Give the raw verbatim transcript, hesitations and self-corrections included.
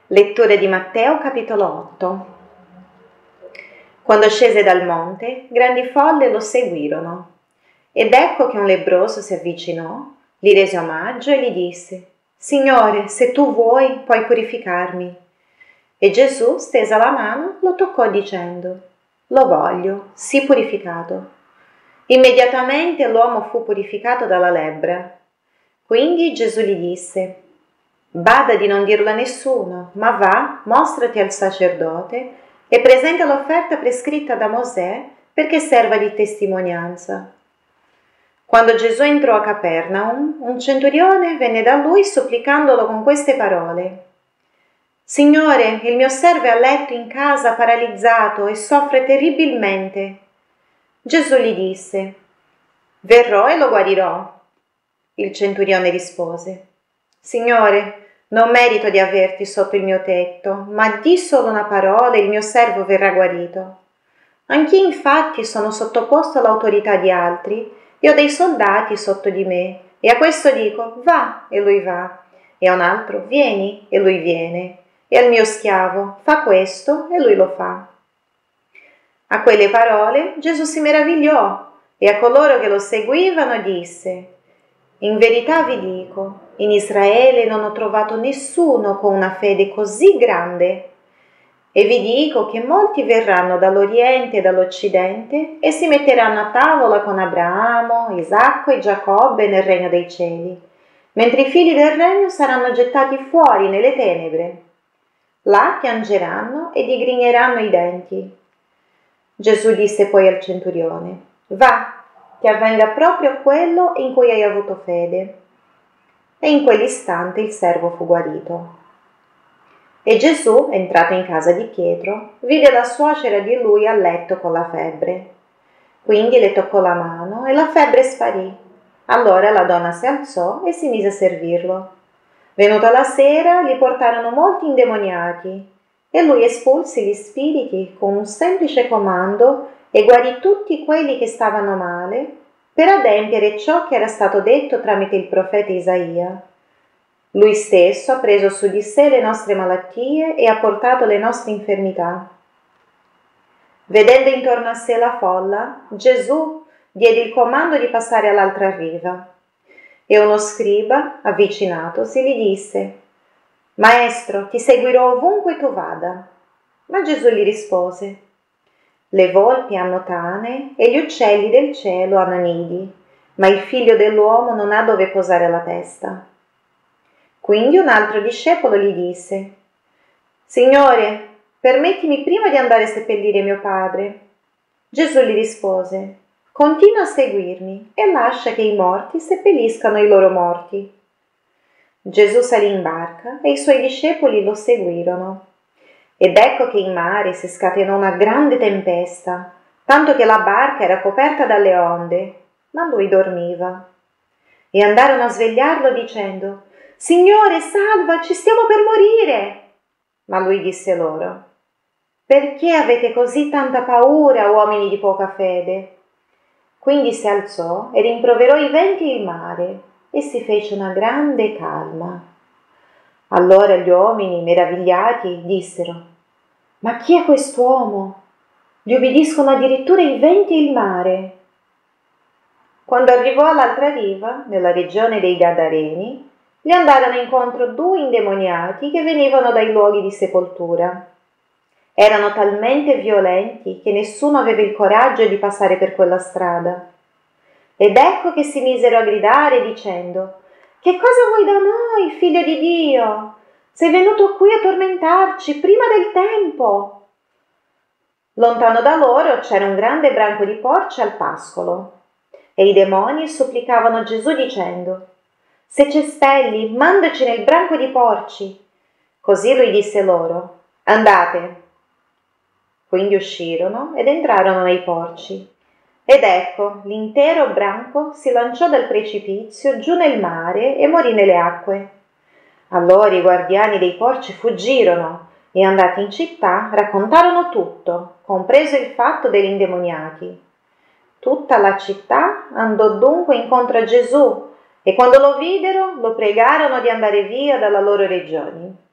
Lettura di Matteo capitolo otto. Quando scese dal monte, grandi folle lo seguirono. Ed ecco che un lebbroso si avvicinò, gli rese omaggio e gli disse: «Signore, se tu vuoi, puoi purificarmi». E Gesù, stesa la mano, lo toccò dicendo: «Lo voglio, sii purificato». Immediatamente l'uomo fu purificato dalla lebbra. Quindi Gesù gli disse: «Bada di non dirlo a nessuno, ma va, mostrati al sacerdote e presenta l'offerta prescritta da Mosè perché serva di testimonianza». Quando Gesù entrò a Capernaum, un centurione venne da lui supplicandolo con queste parole: «Signore, il mio servo è a letto in casa paralizzato e soffre terribilmente». Gesù gli disse: «Verrò e lo guarirò». Il centurione rispose: «Signore, non merito di averti sotto il mio tetto, ma di solo una parola e il mio servo verrà guarito. Anch'io infatti sono sottoposto all'autorità di altri e ho dei soldati sotto di me, e a questo dico: va, e lui va, e a un altro: vieni, e lui viene, e al mio schiavo: fa questo, e lui lo fa». A quelle parole Gesù si meravigliò e a coloro che lo seguivano disse: «In verità vi dico, in Israele non ho trovato nessuno con una fede così grande. E vi dico che molti verranno dall'Oriente e dall'Occidente e si metteranno a tavola con Abramo, Isacco e Giacobbe nel regno dei cieli, mentre i figli del regno saranno gettati fuori nelle tenebre. Là piangeranno e digrigneranno i denti». Gesù disse poi al centurione: «Va, che avvenga proprio quello in cui hai avuto fede». E in quell'istante il servo fu guarito. E Gesù, entrato in casa di Pietro, vide la suocera di lui a letto con la febbre. Quindi le toccò la mano e la febbre sparì. Allora la donna si alzò e si mise a servirlo. Venuta la sera, gli portarono molti indemoniati, e lui espulse gli spiriti con un semplice comando e guarì tutti quelli che stavano male, per adempiere ciò che era stato detto tramite il profeta Isaia: «Lui stesso ha preso su di sé le nostre malattie e ha portato le nostre infermità». Vedendo intorno a sé la folla, Gesù diede il comando di passare all'altra riva. E uno scriba, avvicinatosi, gli disse: «Maestro, ti seguirò ovunque tu vada». Ma Gesù gli rispose: «Le volpi hanno tane e gli uccelli del cielo hanno nidi, ma il figlio dell'uomo non ha dove posare la testa». Quindi un altro discepolo gli disse: «Signore, permettimi prima di andare a seppellire mio padre». Gesù gli rispose: «Continua a seguirmi e lascia che i morti seppelliscano i loro morti». Gesù salì in barca e i suoi discepoli lo seguirono. Ed ecco che in mare si scatenò una grande tempesta, tanto che la barca era coperta dalle onde, ma lui dormiva. E andarono a svegliarlo dicendo: «Signore, salvaci, stiamo per morire!» Ma lui disse loro: «Perché avete così tanta paura, uomini di poca fede?» Quindi si alzò e rimproverò i venti e il mare, e si fece una grande calma. Allora gli uomini, meravigliati, dissero: «Ma chi è quest'uomo? Gli obbediscono addirittura i venti e il mare». Quando arrivò all'altra riva, nella regione dei Gadareni, gli andarono incontro due indemoniati che venivano dai luoghi di sepoltura. Erano talmente violenti che nessuno aveva il coraggio di passare per quella strada. Ed ecco che si misero a gridare dicendo: «Che cosa vuoi da noi, figlio di Dio? Sei venuto qui a tormentarci prima del tempo». Lontano da loro c'era un grande branco di porci al pascolo, e i demoni supplicavano Gesù dicendo: «Se ci espelli, mandaci nel branco di porci». Così lui disse loro: «Andate». Quindi uscirono ed entrarono nei porci. Ed ecco, l'intero branco si lanciò dal precipizio giù nel mare e morì nelle acque. Allora i guardiani dei porci fuggirono e, andati in città, raccontarono tutto, compreso il fatto degli indemoniati. Tutta la città andò dunque incontro a Gesù, e quando lo videro lo pregarono di andare via dalla loro regione.